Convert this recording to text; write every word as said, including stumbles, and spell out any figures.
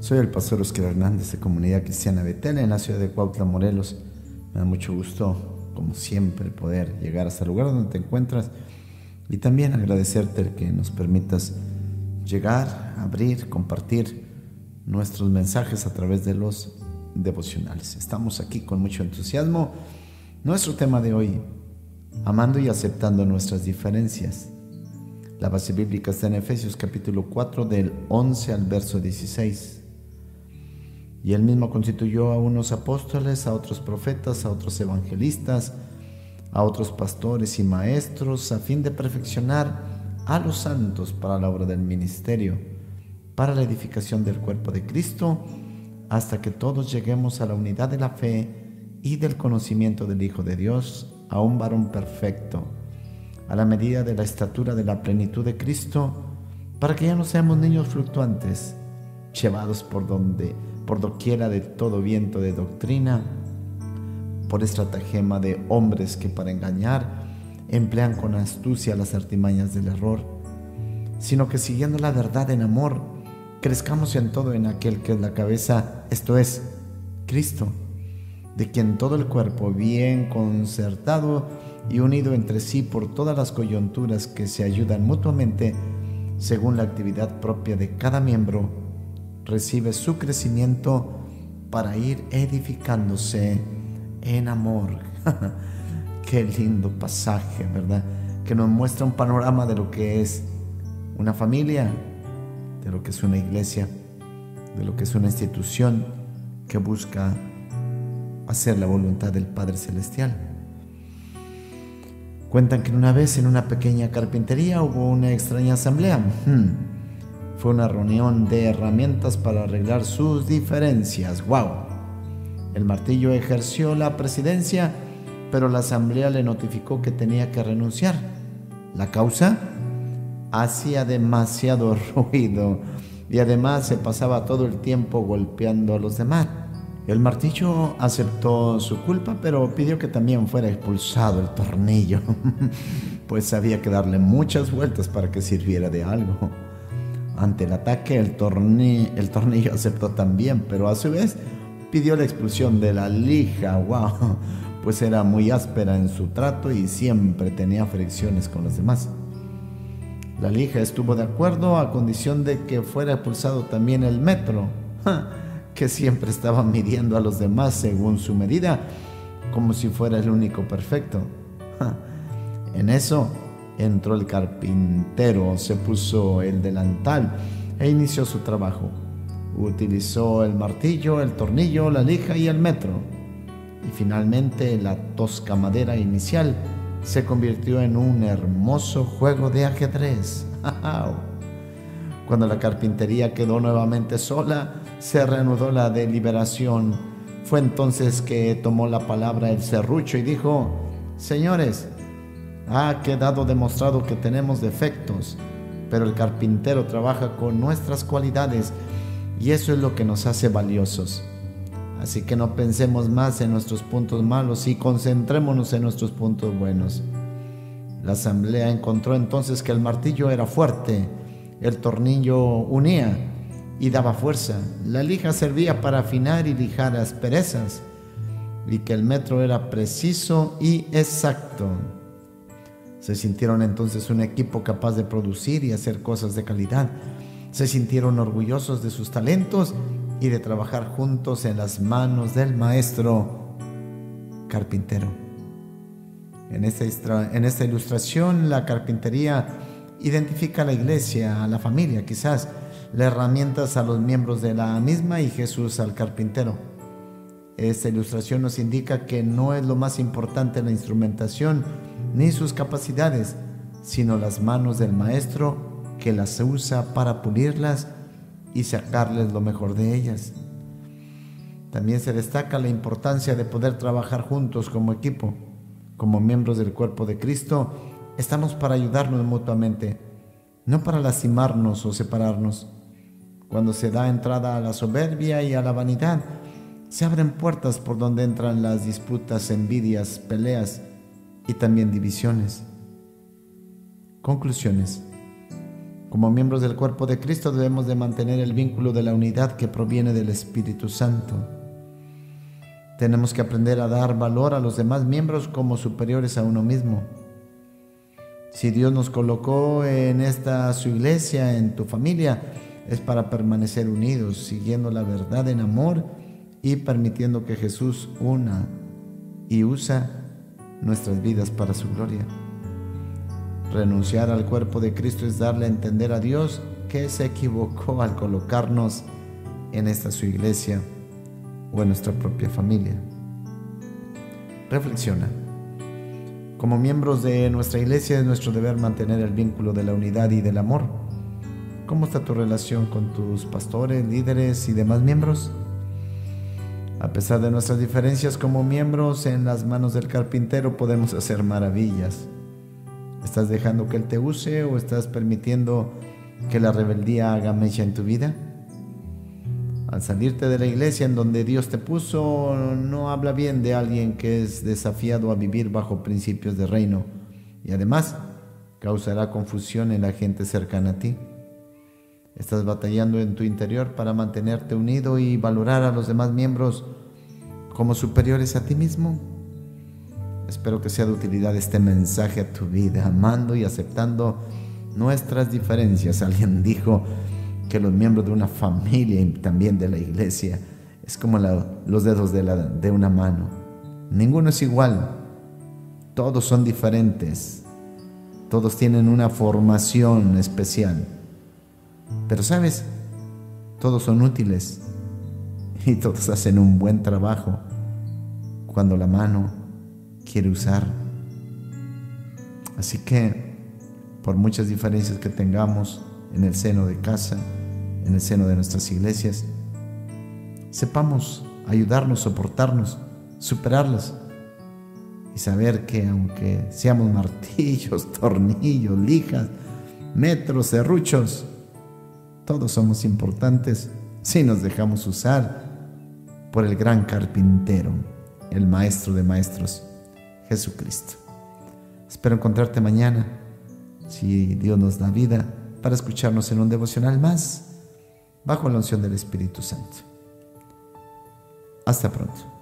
Soy el pastor Oscar Hernández de Comunidad Cristiana Betel en la ciudad de Cuautla, Morelos. Me da mucho gusto, como siempre, poder llegar hasta el lugar donde te encuentras y también agradecerte el que nos permitas llegar, abrir, compartir nuestros mensajes a través de los devocionales. Estamos aquí con mucho entusiasmo. Nuestro tema de hoy: amando y aceptando nuestras diferencias. La base bíblica está en Efesios capítulo cuatro, del once al verso dieciséis. Y él mismo constituyó a unos apóstoles, a otros profetas, a otros evangelistas, a otros pastores y maestros, a fin de perfeccionar a los santos para la obra del ministerio, para la edificación del cuerpo de Cristo, hasta que todos lleguemos a la unidad de la fe y del conocimiento del Hijo de Dios, a un varón perfecto, a la medida de la estatura de la plenitud de Cristo, para que ya no seamos niños fluctuantes, llevados por donde, por doquiera de todo viento de doctrina, por estratagema de hombres que para engañar emplean con astucia las artimañas del error, sino que siguiendo la verdad en amor, crezcamos en todo en aquel que es la cabeza, esto es, Cristo, de quien todo el cuerpo, bien concertado y unido entre sí por todas las coyunturas que se ayudan mutuamente, según la actividad propia de cada miembro, recibe su crecimiento para ir edificándose en amor. Qué lindo pasaje, ¿verdad? Que nos muestra un panorama de lo que es una familia, de lo que es una iglesia, de lo que es una institución que busca hacer la voluntad del Padre Celestial. Cuentan que una vez en una pequeña carpintería hubo una extraña asamblea. Hmm. Fue una reunión de herramientas para arreglar sus diferencias. ¡Wow! El martillo ejerció la presidencia, pero la asamblea le notificó que tenía que renunciar. ¿La causa? Hacía demasiado ruido y además se pasaba todo el tiempo golpeando a los demás. El martillo aceptó su culpa, pero pidió que también fuera expulsado el tornillo, pues había que darle muchas vueltas para que sirviera de algo. Ante el ataque, el, torni- el tornillo aceptó también, pero a su vez pidió la expulsión de la lija. ¡Wow! Pues era muy áspera en su trato y siempre tenía fricciones con los demás. La lija estuvo de acuerdo a condición de que fuera expulsado también el metro, que siempre estaba midiendo a los demás según su medida, como si fuera el único perfecto. En eso entró el carpintero, se puso el delantal e inició su trabajo. Utilizó el martillo, el tornillo, la lija y el metro. Y finalmente la tosca madera inicial se convirtió en un hermoso juego de ajedrez. Cuando la carpintería quedó nuevamente sola, se reanudó la deliberación. Fue entonces que tomó la palabra el serrucho y dijo: señores, ha quedado demostrado que tenemos defectos, pero el carpintero trabaja con nuestras cualidades y eso es lo que nos hace valiosos. Así que no pensemos más en nuestros puntos malos y concentrémonos en nuestros puntos buenos. La asamblea encontró entonces que el martillo era fuerte, el tornillo unía y daba fuerza, la lija servía para afinar y lijar asperezas, y que el metro era preciso y exacto. Se sintieron entonces un equipo capaz de producir y hacer cosas de calidad. Se sintieron orgullosos de sus talentos y de trabajar juntos en las manos del maestro carpintero. En esta, en esta ilustración, la carpintería identifica a la iglesia, a la familia quizás, las herramientas a los miembros de la misma y Jesús al carpintero. Esta ilustración nos indica que no es lo más importante la instrumentación ni sus capacidades, sino las manos del maestro que las usa para pulirlas y sacarles lo mejor de ellas. También se destaca la importancia de poder trabajar juntos como equipo. Como miembros del cuerpo de Cristo, estamos para ayudarnos mutuamente, no para lastimarnos o separarnos. Cuando se da entrada a la soberbia y a la vanidad, se abren puertas por donde entran las disputas, envidias, peleas y también divisiones. Conclusiones. Como miembros del cuerpo de Cristo debemos de mantener el vínculo de la unidad que proviene del Espíritu Santo. Tenemos que aprender a dar valor a los demás miembros como superiores a uno mismo. Si Dios nos colocó en esta su iglesia, en tu familia, es para permanecer unidos, siguiendo la verdad en amor y permitiendo que Jesús una y usa nuestras vidas para su gloria. Renunciar al cuerpo de Cristo es darle a entender a Dios que se equivocó al colocarnos en esta su iglesia o en nuestra propia familia. Reflexiona. Como miembros de nuestra iglesia es nuestro deber mantener el vínculo de la unidad y del amor. ¿Cómo está tu relación con tus pastores, líderes y demás miembros? A pesar de nuestras diferencias como miembros, en las manos del carpintero podemos hacer maravillas. ¿Estás dejando que Él te use o estás permitiendo que la rebeldía haga mecha en tu vida? Al salirte de la iglesia en donde Dios te puso, no habla bien de alguien que es desafiado a vivir bajo principios de reino y además causará confusión en la gente cercana a ti. ¿Estás batallando en tu interior para mantenerte unido y valorar a los demás miembros como superiores a ti mismo? Espero que sea de utilidad este mensaje a tu vida, amando y aceptando nuestras diferencias. Alguien dijo que los miembros de una familia y también de la iglesia es como la, los dedos de, la, de una mano. Ninguno es igual, todos son diferentes, todos tienen una formación especial. Pero ¿sabes? Todos son útiles y todos hacen un buen trabajo cuando la mano quiere usar. Así que, por muchas diferencias que tengamos en el seno de casa, en el seno de nuestras iglesias, sepamos ayudarnos, soportarnos, superarlas y saber que aunque seamos martillos, tornillos, lijas, metros, serruchos, todos somos importantes si nos dejamos usar por el gran carpintero, el maestro de maestros, Jesucristo. Espero encontrarte mañana, si Dios nos da vida, para escucharnos en un devocional más, bajo la unción del Espíritu Santo. Hasta pronto.